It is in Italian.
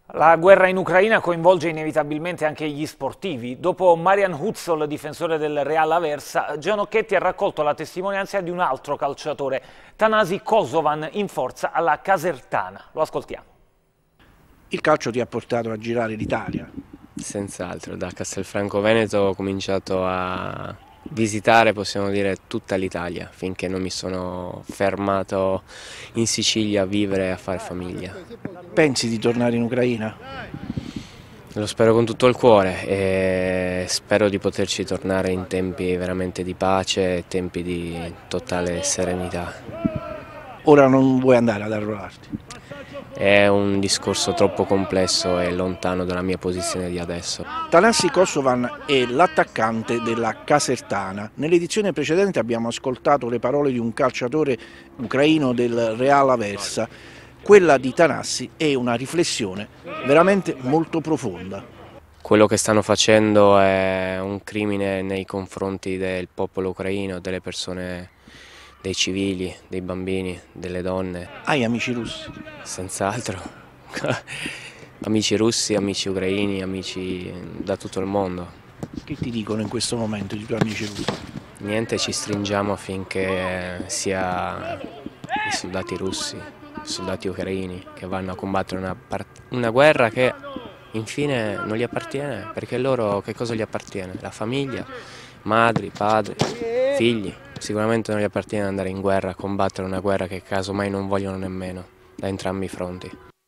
La guerra in Ucraina coinvolge inevitabilmente anche gli sportivi. Dopo Marian Hutzol, difensore del Real Aversa, Gianocchetti ha raccolto la testimonianza di un altro calciatore, Thanasi Kosovan, in forza alla Casertana. Lo ascoltiamo. Il calcio ti ha portato a girare l'Italia. Senz'altro, da Castelfranco Veneto ho cominciato a visitare, possiamo dire, tutta l'Italia, finché non mi sono fermato in Sicilia a vivere e a fare famiglia. Pensi di tornare in Ucraina? Lo spero con tutto il cuore e spero di poterci tornare in tempi veramente di pace e tempi di totale serenità. Ora non vuoi andare ad arruolarti? È un discorso troppo complesso e lontano dalla mia posizione di adesso. Thanasi Kosovan è l'attaccante della Casertana. Nell'edizione precedente abbiamo ascoltato le parole di un calciatore ucraino del Real Aversa. Quella di Thanasi è una riflessione veramente molto profonda. Quello che stanno facendo è un crimine nei confronti del popolo ucraino, delle persone, dei civili, dei bambini, delle donne. Hai amici russi? Senz'altro. Amici russi, amici ucraini, amici da tutto il mondo. Che ti dicono in questo momento i tuoi amici russi? Niente, ci stringiamo affinché sia i soldati russi, i soldati ucraini che vanno a combattere una guerra che infine non gli appartiene, perché loro che cosa gli appartiene? La famiglia, madri, padri, figli. Sicuramente non gli appartiene andare in guerra a combattere una guerra che casomai non vogliono nemmeno da entrambi i fronti.